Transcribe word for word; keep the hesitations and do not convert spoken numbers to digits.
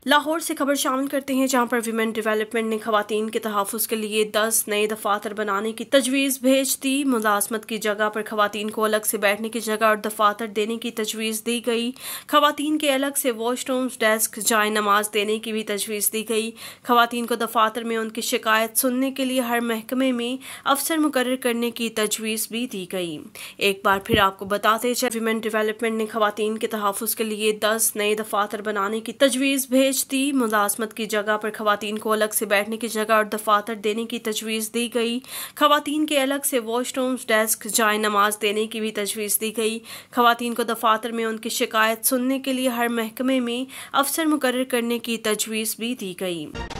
लाहौर से खबर शामिल करते हैं, जहां पर विमेन डेवलपमेंट ने खवातीन के तहफ़्फ़ुज़ के लिए दस नए दफातर बनाने की तजवीज़ भेज दी। मुलाजमत की जगह पर खवातीन को अलग से बैठने की जगह और दफातर देने की तजवीज़ दी गई। खवातीन के अलग से वॉशरूम्स, डेस्क, जाए नमाज देने की भी तजवीज़ दी गई। खवातीन को दफातर में उनकी शिकायत सुनने के लिए हर महकमे में अफसर मुकर्रर करने की तजवीज़ भी दी गई। एक बार फिर आपको बताते चलें, विमेन डेवलपमेंट ने खवातीन के तहफ़्फ़ुज़ के लिए दस नए दफातर बनाने की तजवीज़ भेज दी। मुलाजमत की जगह पर खवातीन को अलग से बैठने की जगह और दफातर देने की तजवीज़ दी गई। खवातीन के अलग से वॉशरूम्स, डेस्क, जाए नमाज देने की भी तजवीज़ दी गई। खवातीन को दफातर में उनकी शिकायत सुनने के लिए हर महकमे में अफसर मुकर्रर करने की तजवीज़ भी दी गई।